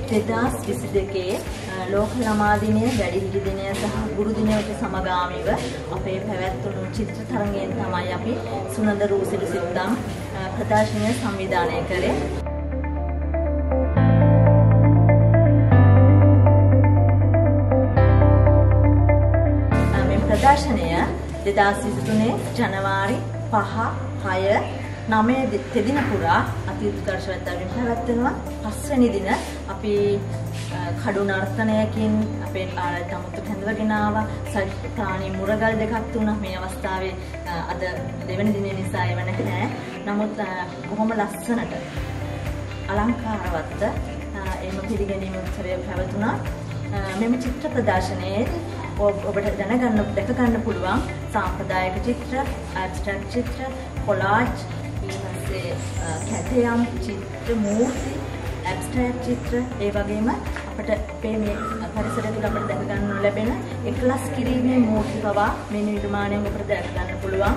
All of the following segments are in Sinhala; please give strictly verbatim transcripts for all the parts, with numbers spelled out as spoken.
දෙදාස් විසි දෙකේ ලෝක ළමා දිනය, වැඩිහිටි දිනය සහ ගුරු දිනයට සමගාමීව අපේ පැවැත්වුණු චිත්‍ර තරඟයෙන් තමයි අපි සුනන්ද රූසිලු සිත්තම් ප්‍රදර්ශනය සංවිධානය කරේ. මේ ප්‍රදර්ශනය දෙදාස් විසි තුනේ ජනවාරි පහ, හය, නවය දෙදින පුරා අති උත්කර්ෂවත්වයෙන් පැවැත්වෙනවා. පස්වෙනි දින අපි කඩු නර්තනයකින් අපේ ආරාධිත අමුතු කැඳවගෙන ආවා. සජිතානි මුරගල් දෙකක් තුනක් මේ අවස්ථාවේ අද දෙවෙනි දිනේ නිසා ඒව නැහැ. නමුත් බොහොම ලස්සනට අලංකාරවත්ව එම පිළිගැනීම උත්සවය පැවතුණා. මෙම චිත්‍ර ප්‍රදර්ශනයේ ඔබට දැනගන්න දැක ගන්න පුළුවන් සාම්ප්‍රදායික චිත්‍ර, ඇබ්ස්ට්‍රැක්ට් චිත්‍ර, කොලාජ්, ඊපස්සේ කැටයම් චිත්‍ර, මූර්ති, ඇබ්ස්ට්‍රැක්ට් චිත්‍ර, ඒ වගේම අපිට අපේ මේ පරිසරය තුළ අපිට දැක ගන්න ලැබෙන එකලස් කිරීමේ මූර්ති පවා මේ නිර්මාණයෙන් අපිට දැක ගන්න පුළුවන්.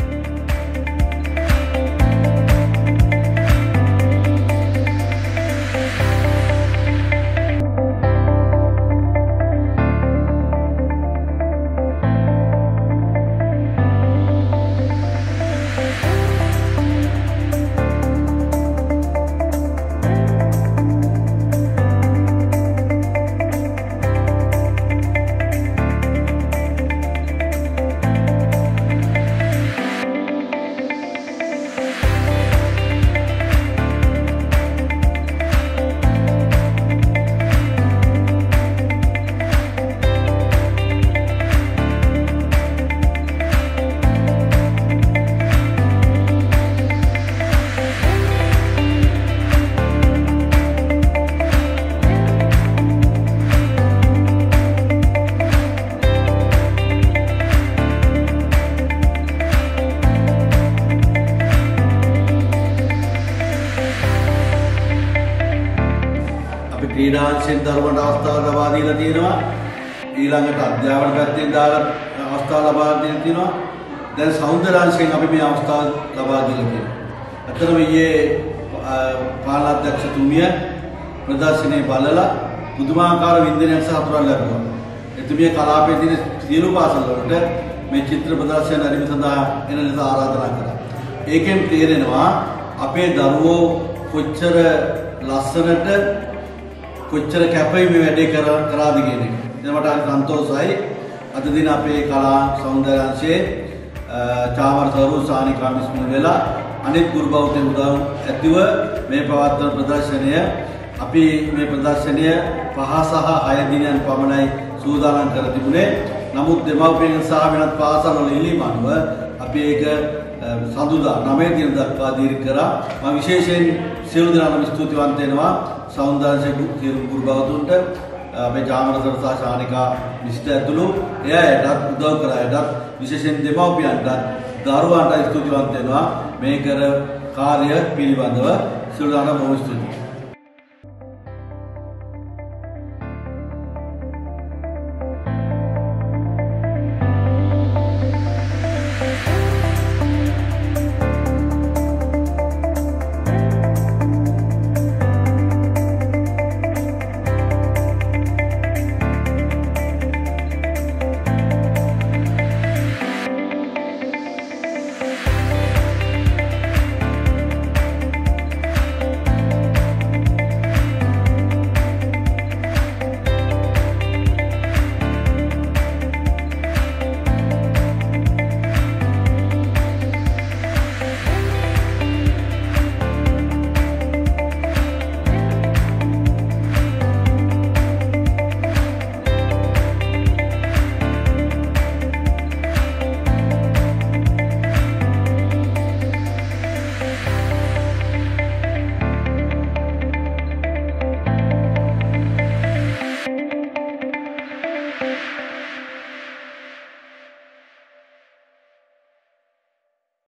ක්‍රීඩාංශයෙන් දරුවන්ට අවස්ථාව ලබා දීලා තියෙනවා. ඊළඟට අධ්‍යාපන පැත්තෙන් දාලා අවස්ථාව ලබා දීලා තියෙනවා. දැන් සෞන්දර්යාංශයෙන් අපි මේ අවස්ථාව ලබා දීලා තියෙනවා. අතරම ඊයේ පාලනාධ්‍යක්ෂතුමිය ප්‍රදර්ශනයේ බලලා පුදුමාකාර වින්දනයක් සහ අතුරක් ලැබුවා. එතුමිය කලාපයේ තියෙන සියලු පාසල් වලට මේ චිත්‍ර ප්‍රදර්ශන නැරඹීම සඳහා එන ලෙස ආරාධනා කළා. ඒකෙන් තේරෙනවා අපේ දරුවෝ කොච්චර ලස්සනට කොච්චර කැපයි මේ වැඩේ කරාද කියන එක. දැන් මට හරි සන්තෝෂයි. අද දින අපේ කලා සෞන්දර්යාංශයේ චාමර සරු සානිකා මිස්මුල් වෙලා අනිත් ගුරු බෞද්ධ උදව් ඇතිව මේ පවත්වන ප්‍රදර්ශනය අපි මේ ප්‍රදර්ශනය පහ සහ හය දිනයන් පමණයි සූදානම් කර තිබුණේ. නමුත් දෙමව්පියන් සහ වෙනත් පාසල් වල ඉල්ලීම අනුව අපි ඒක සඳුදා නවය දින දක්වා දීර්ඝ කරා. මම විශේෂයෙන් සියලු දෙනාටම ස්තුතිවන්ත වෙනවා. සෞන්දර්ය සියලු ගුරු බෞද්ධුන්ට අපේ ජාමරතර සහ ශානිකා මිස්ටර් ඇතුළු එයාටත් උදව් කරායටත් විශේෂයෙන් දෙමව්පියන්ටත් දරුවන්ට ස්තුතිවන්ත වෙනවා. මේ කර කාර්ය පිළිබඳව සියලු දෙනාටම බොහොම ස්තුතියි.